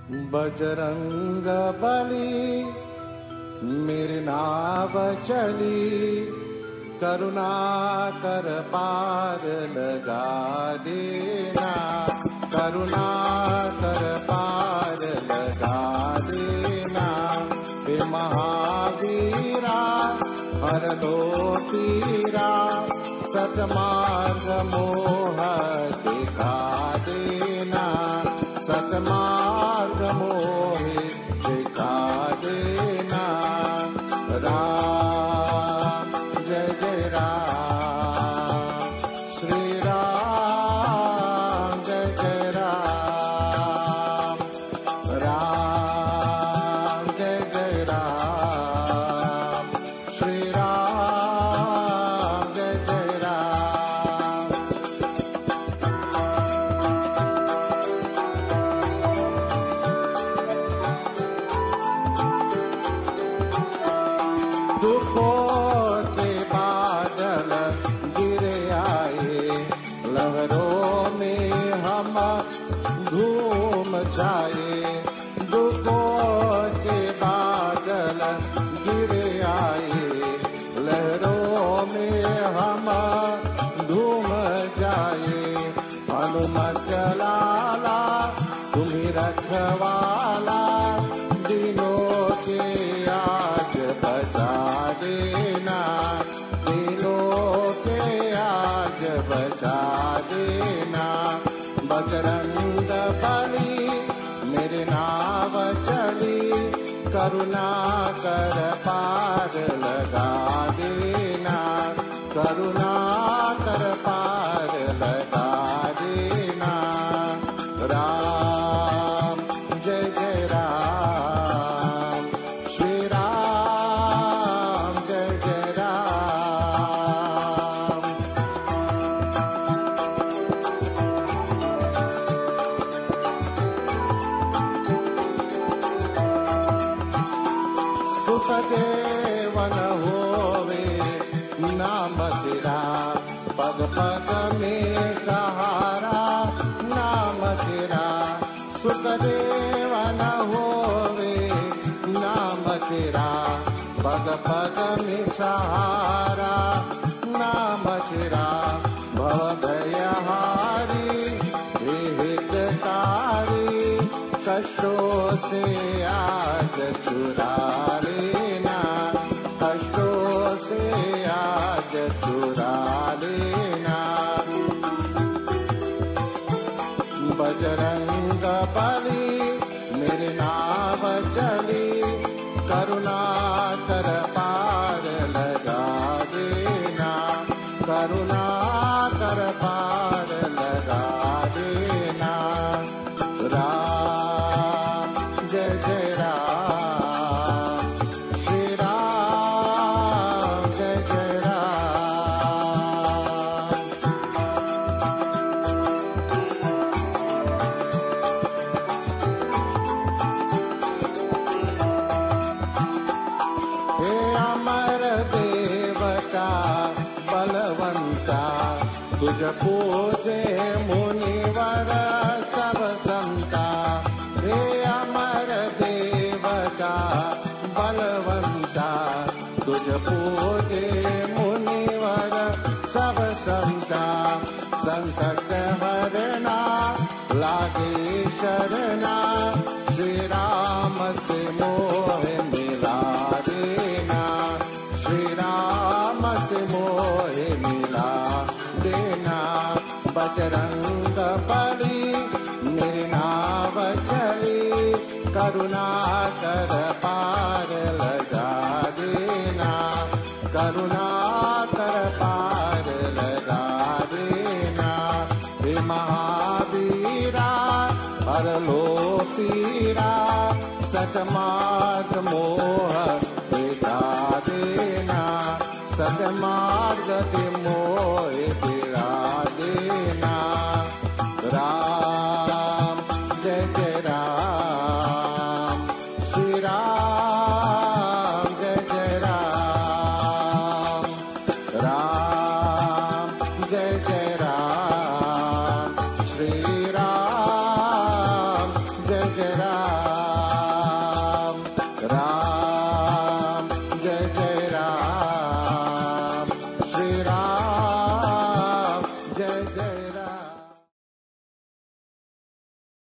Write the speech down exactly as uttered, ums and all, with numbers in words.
बजरंग बली मेरी नाव चली, करुणा कर पार लगा देना, करुणा कर पार लगा देना। हे महावीरा हर लो पीरा, सतमार्ग मोह दिखा देना, सतमार्ग मोह दिखा देना। राम जय जय राम, श्री राम जय जय राम, राम जय जय राम, श्री राम जय जय राम। दुखों के बादल गिरे आए, लहरों में हम घूम जाए। दुखों के बादल गिरे आए, लहरों में हम घूम जाए। हनुमत लाला तुम्ही रखवाला, दिनों के आज बचा देना, दिनों के आज बचा देना। बजरंग बली मेरे नाव चली, करुणा कर पार लगा देना, करुणा कर पार लगा देना। राम जय जय राम, श्री राम जय जय राम। सुखदेवन होवे नाम तेरा, पग पग में सहारा नाम तेरा। सुखदेवन होवे नाम तेरा, पग पग में सहारा नाम तेरा। भवदयहारी हितकारी, कष्टों से आज छुड़ा लेना, कष्टों से आज छुड़ा लेना। बजरंग बली मेरे नाव चली, करुणा कर पार लगा देना, करुणा कर पार लगा देना। राम जय जय राम, श्री राम जय जय राम। हे अमर देवता बलवंता, तुझ पूजे मुनिवर सब संता। हे अमर देवता बलवंता, तुझ पूजे मुनिवर सब संता। संकट हरना लागे शरणा, श्री राम से मोह मिला देना, श्री राम से मोह मिला देना। बजरंग बली मेरी नाव चली, करुणा कर पार लगा देना, करुणा कर पार लगा देना। हे महावीरा हर लो पीरा, सतमार्ग मोह दिखा देना, सतमार्ग के मोह दिखा देना। राम जय जय राम, श्री राम जय जय राम, राम जय जय राम, श्री राम जय जय राम। जय